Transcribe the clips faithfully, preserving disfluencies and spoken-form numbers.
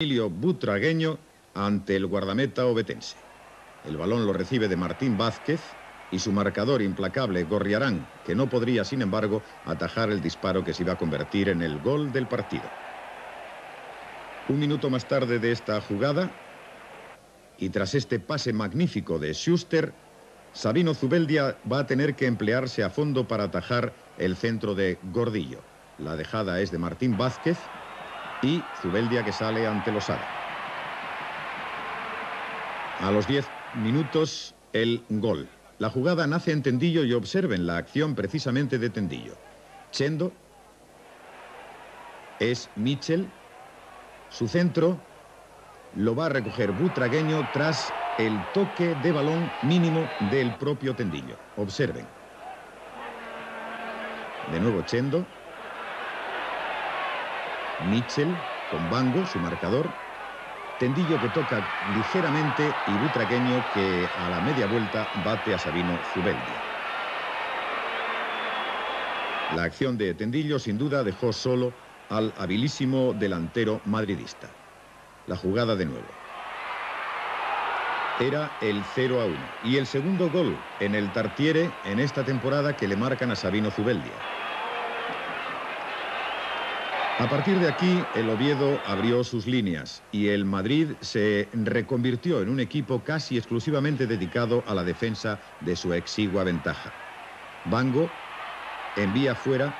Emilio Butragueño ante el guardameta obetense. El balón lo recibe de Martín Vázquez y su marcador implacable Gorriarán, que no podría, sin embargo, atajar el disparo que se iba a convertir en el gol del partido. Un minuto más tarde de esta jugada, y tras este pase magnífico de Schuster, Sabino Zubeldia va a tener que emplearse a fondo para atajar el centro de Gordillo. La dejada es de Martín Vázquez y Zubeldia que sale ante Losada. A los diez minutos, el gol. La jugada nace en Tendillo y observen la acción precisamente de Tendillo. Chendo es Michel. Su centro lo va a recoger Butragueño tras el toque de balón mínimo del propio Tendillo. Observen. De nuevo Chendo. Michel con Bango, su marcador. Tendillo que toca ligeramente y Butragueño que a la media vuelta bate a Sabino Zubeldia. La acción de Tendillo sin duda dejó solo al habilísimo delantero madridista. La jugada de nuevo. Era el cero a uno. Y el segundo gol en el Tartiere en esta temporada que le marcan a Sabino Zubeldia. A partir de aquí, el Oviedo abrió sus líneas y el Madrid se reconvirtió en un equipo casi exclusivamente dedicado a la defensa de su exigua ventaja. Bango envía fuera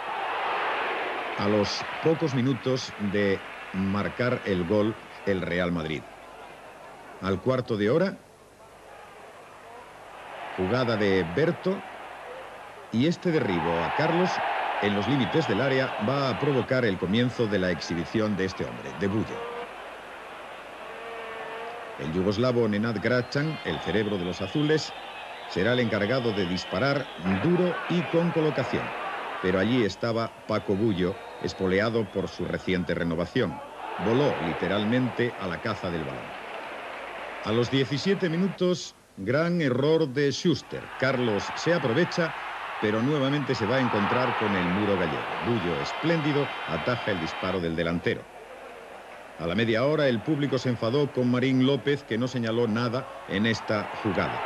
a los pocos minutos de marcar el gol el Real Madrid. Al cuarto de hora, jugada de Berto y este derribo a Carlos en los límites del área va a provocar el comienzo de la exhibición de este hombre, de Bullo. El yugoslavo Nenad Gračan, el cerebro de los azules, será el encargado de disparar duro y con colocación. Pero allí estaba Paco Bullo, espoleado por su reciente renovación. Voló literalmente a la caza del balón. A los diecisiete minutos, gran error de Schuster. Carlos se aprovecha, pero nuevamente se va a encontrar con el muro gallego. Bullo, espléndido, ataja el disparo del delantero. A la media hora, el público se enfadó con Marín López, que no señaló nada en esta jugada.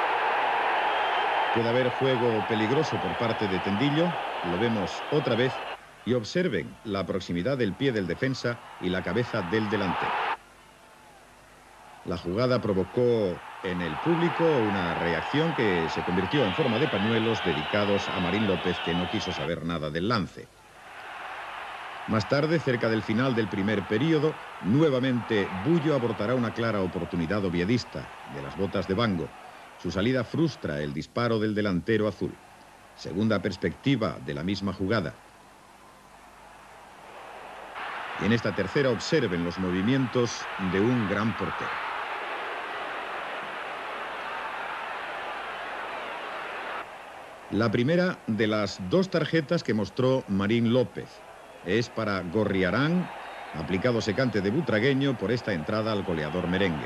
Puede haber juego peligroso por parte de Tendillo. Lo vemos otra vez. Y observen la proximidad del pie del defensa y la cabeza del delantero. La jugada provocó en el público una reacción que se convirtió en forma de pañuelos dedicados a Marín López, que no quiso saber nada del lance. Más tarde, cerca del final del primer período, nuevamente Bullo abortará una clara oportunidad oviedista de las botas de Bango. Su salida frustra el disparo del delantero azul. Segunda perspectiva de la misma jugada. Y en esta tercera observen los movimientos de un gran portero. La primera de las dos tarjetas que mostró Marín López es para Gorriarán, aplicado secante de Butragueño por esta entrada al goleador merengue.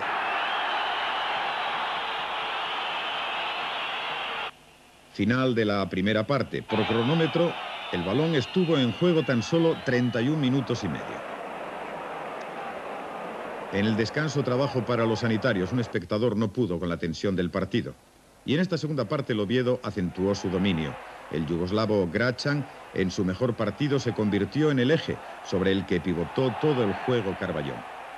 Final de la primera parte. Por cronómetro, el balón estuvo en juego tan solo treinta y un minutos y medio. En el descanso, trabajo para los sanitarios. Un espectador no pudo con la tensión del partido. Y en esta segunda parte el Oviedo acentuó su dominio. El yugoslavo Gračan, en su mejor partido, se convirtió en el eje sobre el que pivotó todo el juego Carballón.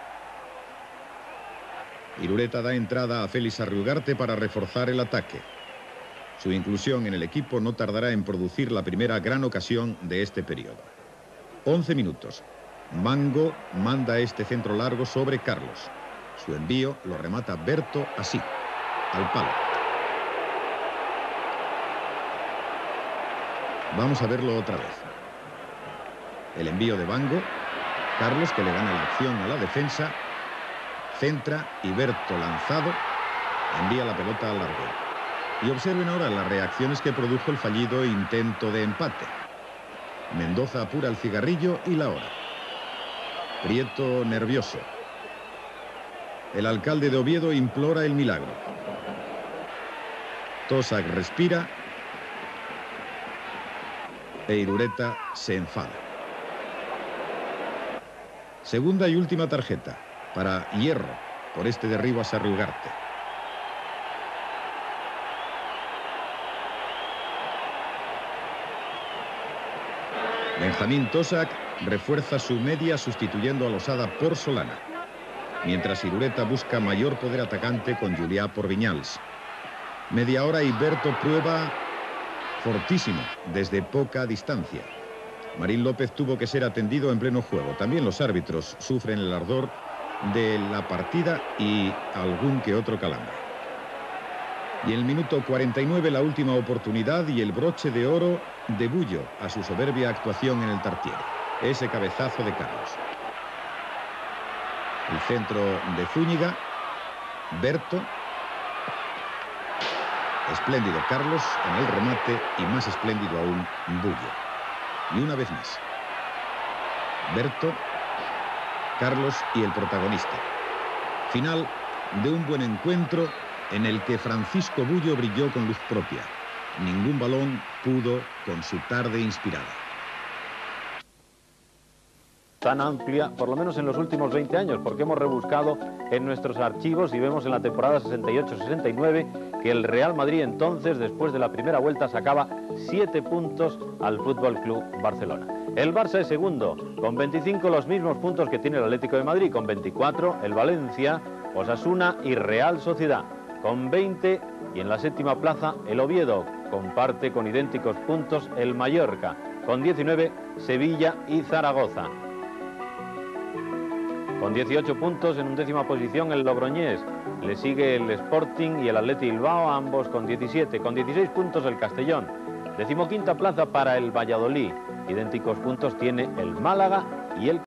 Irureta da entrada a Félix Arriugarte para reforzar el ataque. Su inclusión en el equipo no tardará en producir la primera gran ocasión de este periodo. once minutos. Bango manda este centro largo sobre Carlos. Su envío lo remata Berto así, al palo. Vamos a verlo otra vez. El envío de Bango. Carlos, que le gana la acción a la defensa. Centra y Berto, lanzado, envía la pelota al larguero. Y observen ahora las reacciones que produjo el fallido intento de empate. Mendoza apura el cigarrillo y la hora. Prieto nervioso. El alcalde de Oviedo implora el milagro. Tosak respira. E Irureta se enfada. Segunda y última tarjeta para Hierro por este derribo a Sarri Ugarte. Benjamín Tosak refuerza su media sustituyendo a Losada por Solana, mientras Irureta busca mayor poder atacante con Julià por Viñals. Media hora y Berto prueba fortísimo desde poca distancia. Marín López tuvo que ser atendido en pleno juego. También los árbitros sufren el ardor de la partida y algún que otro calambre. Y en el minuto cuarenta y nueve la última oportunidad y el broche de oro de Bullo a su soberbia actuación en el Tartiere. Ese cabezazo de Carlos. El centro de Zúñiga. Berto. Espléndido Carlos en el remate y más espléndido aún Bullo. Y una vez más, Berto, Carlos y el protagonista. Final de un buen encuentro en el que Francisco Bullo brilló con luz propia. Ningún balón pudo con su tarde inspirada. Tan amplia, por lo menos en los últimos veinte años, porque hemos rebuscado en nuestros archivos y vemos en la temporada sesenta y ocho sesenta y nueve que el Real Madrid entonces, después de la primera vuelta, sacaba siete puntos al Fútbol Club Barcelona. El Barça es segundo, con veinticinco, los mismos puntos que tiene el Atlético de Madrid, con veinticuatro el Valencia, Osasuna y Real Sociedad, con veinte, y en la séptima plaza el Oviedo, comparte con idénticos puntos el Mallorca, con diecinueve Sevilla y Zaragoza. Con dieciocho puntos en undécima posición el Logroñés, le sigue el Sporting y el Athletic Bilbao, ambos con diecisiete, con dieciséis puntos el Castellón. Decimoquinta plaza para el Valladolid, idénticos puntos tiene el Málaga y el